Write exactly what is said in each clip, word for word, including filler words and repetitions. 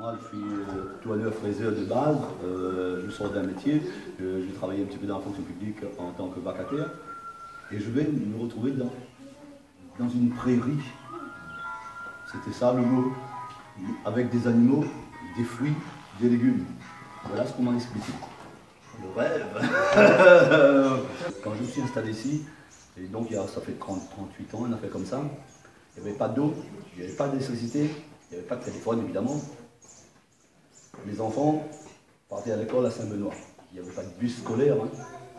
Moi, je suis euh, toileur fraiseur de base, euh, je sors d'un métier, je, j'ai travaillé un petit peu dans la fonction publique en tant que vacataire, et je vais me retrouver dans, dans une prairie. C'était ça le mot, avec des animaux, des fruits, des légumes. Voilà ce qu'on m'a expliqué. Le rêve. Quand je me suis installé ici, et donc il y a, ça fait trente, trente-huit ans, on a fait comme ça, il n'y avait pas d'eau, il n'y avait pas d'électricité, il n'y avait pas de téléphone évidemment. Les enfants partaient à l'école à Saint-Benoît. Il n'y avait pas de bus scolaire. Hein.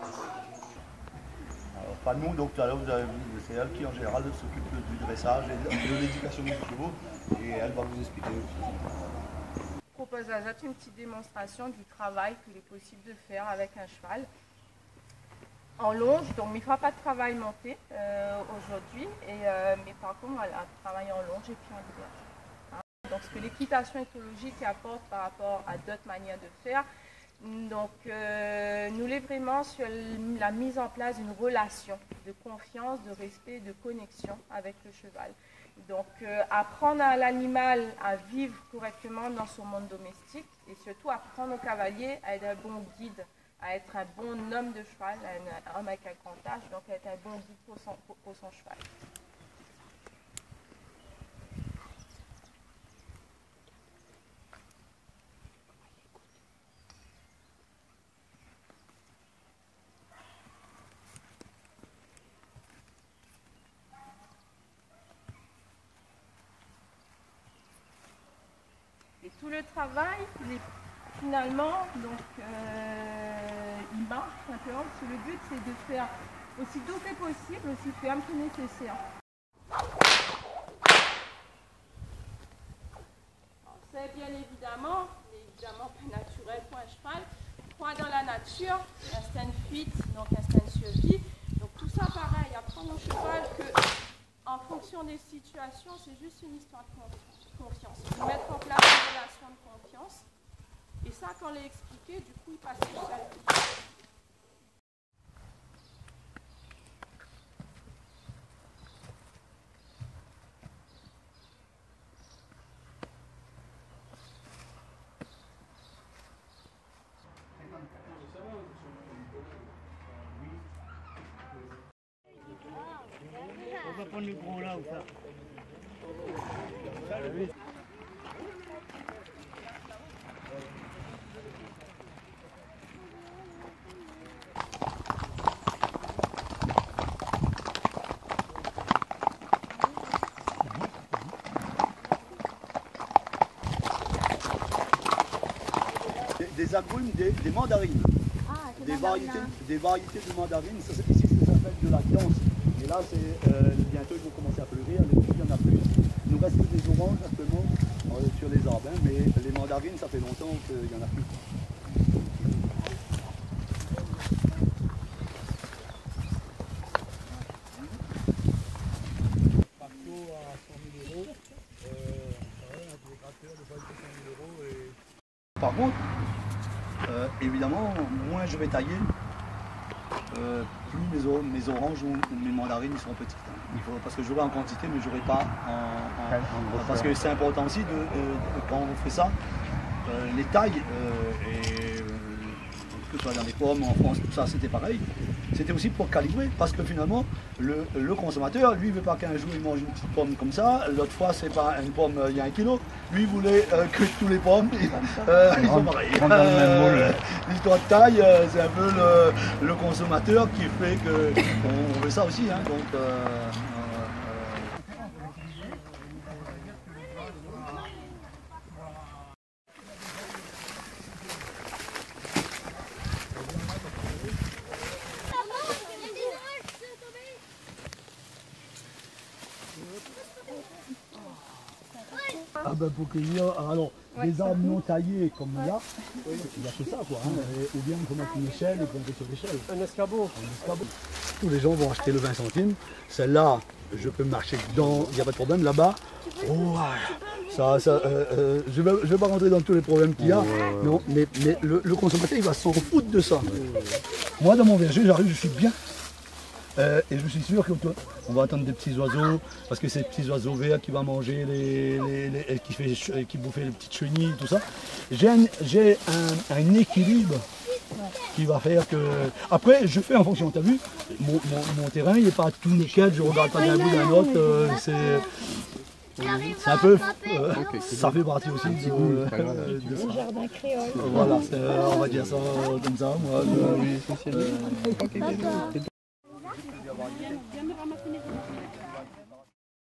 Alors, pas nous, donc tout à l'heure, vous avez vu, c'est elle qui en général s'occupe du dressage et de l'éducation des chevaux, et elle va vous expliquer aussi. Je propose à Jacques une petite démonstration du travail qu'il est possible de faire avec un cheval. En longe, donc il ne fera pas de travail monté euh, aujourd'hui, et, euh, mais par contre, voilà, travailler en longe et puis en liberté. Donc, ce que l'équitation éthologique apporte par rapport à d'autres manières de faire, donc euh, nous l'est vraiment sur la mise en place d'une relation de confiance, de respect, de connexion avec le cheval. Donc euh, apprendre à l'animal à vivre correctement dans son monde domestique et surtout apprendre au cavalier à être un bon guide, à être un bon homme de cheval, un homme avec un grand âge, donc à être un bon guide pour son, pour, pour son cheval. Et tout le travail, il est finalement, donc, euh, il marche simplement, parce que le but c'est de faire aussi doux que possible, aussi ferme que nécessaire. C'est bien évidemment, mais évidemment pas naturel pour un cheval, croit dans la nature, instinct de fuite, donc instinct de survie. Donc tout ça pareil, apprendre au cheval que en fonction des situations, c'est juste une histoire de confiance. Il faut mettre en place une relation de confiance. Et ça, quand on l'a expliqué, du coup, il passe tout seul. On va prendre le gros là ou ça. Des, des agrumes, des, des mandarines, Ah, des, variétés, des variétés de mandarines, ça, ici ça s'appelle de la guance. Et là, c'est, euh, bientôt ils vont commencer à fleurir, les fruits, il y en a plus. Il nous reste que des oranges actuellement euh, sur les arbres, hein, mais les mandarines, ça fait longtemps qu'il n'y en a plus. Partout à cent mille euros, euh, un intégrateur de cent mille euros. Et... Par contre, euh, évidemment, moins je vais tailler, euh, plus mes, or mes oranges ou, ou mes mandarines seront petites. Hein. Il faut, parce que j'aurai en quantité, mais je n'aurai pas en, en, en parce que c'est important aussi, de, de, de, quand on fait ça, euh, les tailles, euh, et, euh, que ce soit dans les pommes, en France, tout ça, c'était pareil. C'était aussi pour calibrer, parce que finalement, le, le consommateur, lui, il ne veut pas qu'un jour il mange une petite pomme comme ça. L'autre fois, c'est pas une pomme, il y a un kilo. Lui, il voulait euh, que tous les pommes, euh, ils sont pareils. Euh, L'histoire de taille, euh, c'est un peu le, le consommateur qui fait que on, on veut ça aussi. Hein, donc, euh, Ah ben pour cueillir, alors ouais, des arbres non taillés comme ouais. Là, oui. Il y a que ça quoi, hein, et, ou bien on peut mettre une échelle et on peut sur l'échelle. Un escabeau. Un escabeau. Tous les gens vont acheter le vingt centimes, celle-là je peux marcher dedans, il n'y a pas de problème, là-bas, oh, ça, ça, euh, euh, je ne vais, vais pas rentrer dans tous les problèmes qu'il y a, oh, non, mais, mais le, le consommateur il va s'en foutre de ça. Oh. Moi dans mon verger j'arrive, je suis bien. Euh, et je suis sûr qu'on va attendre des petits oiseaux, parce que c'est les petits oiseaux verts qui vont manger, les, les, les, qui, fait, qui bouffer les petites chenilles, tout ça. J'ai un, j'ai un, un équilibre qui va faire que... Après, je fais en fonction, tu as vu, mon, mon, mon terrain, il n'est pas tout nickel, je ne regarde pas d'un bout d'un autre, euh, c'est... C'est un peu, euh, okay, ça fait partie aussi de, euh, de ça. Jardin créole. Voilà, on va dire ça comme ça. Moi, euh, oui,